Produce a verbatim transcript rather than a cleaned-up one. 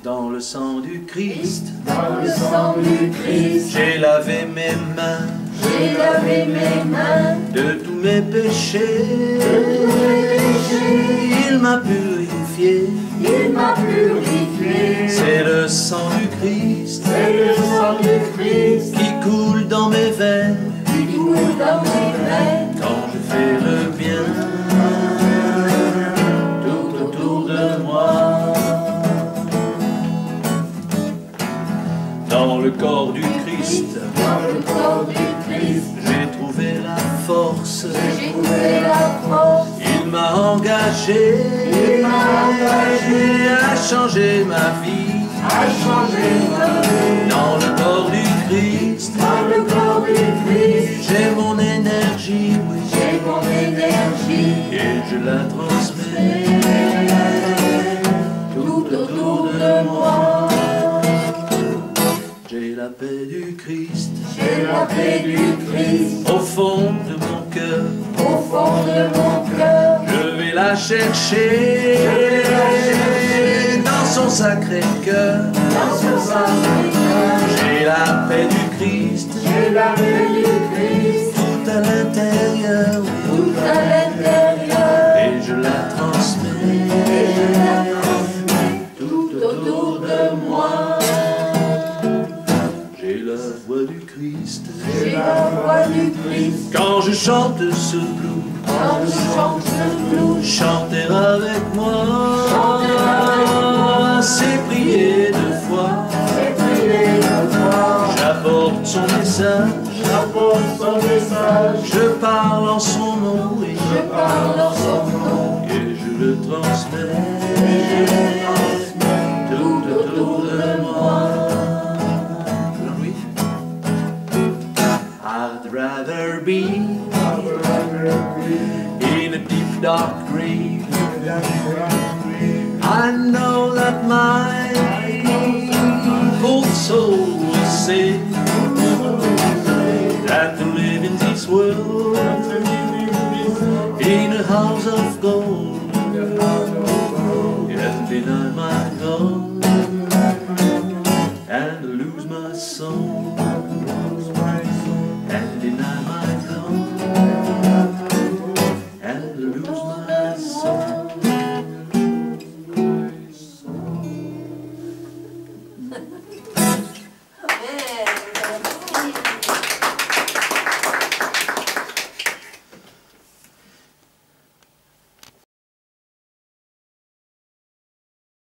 Dans le sang du Christ, dans le sang du Christ, j'ai lavé mes mains, j'ai lavé mes mains de tous mes péchés. de tous mes péchés. Il m'a purifié, Il m'a purifié. c'est le sang du Christ C'est le sang du Christ qui coule dans mes veines qui coule dans mes veines. quand je fais le bien tout autour de moi. Dans le corps du Christ, Dans le corps du Christ, j'ai trouvé la force. j'ai trouvé la force. Il m'a engagé, Il m'a engagé à changer ma vie. à changer ma vie. Dans le corps du Christ, Dans le corps du Christ, j'ai mon énergie, oui, j'ai mon énergie et je la transmets tout autour de moi. J'ai la paix du Christ J'ai la paix du Christ au fond de mon cœur. au fond de mon cœur. Je vais la chercher vais la chercher dans son sacré cœur. Dans son Sacré-Cœur, J'ai la paix du Christ j'ai la paix du Christ tout à l'intérieur, oui, tout à l'intérieur. et je la transmets Et je la transmets tout autour de moi. J'ai la voix du Christ J'ai la voix du Christ quand je chante ce blues. quand je chante ce blues. Chanter avec moi, Chanter avec moi, c'est prier de foi. c'est prier de foi. J'apporte son message, J'apporte son message, je parle en son nom et je parle en son nom. et je le transmets Et je le transmets tout autour de moi. Oui. I'd rather be in a deep dark grave. I know that my cold soul is safe, than to live in this world in a house of gold.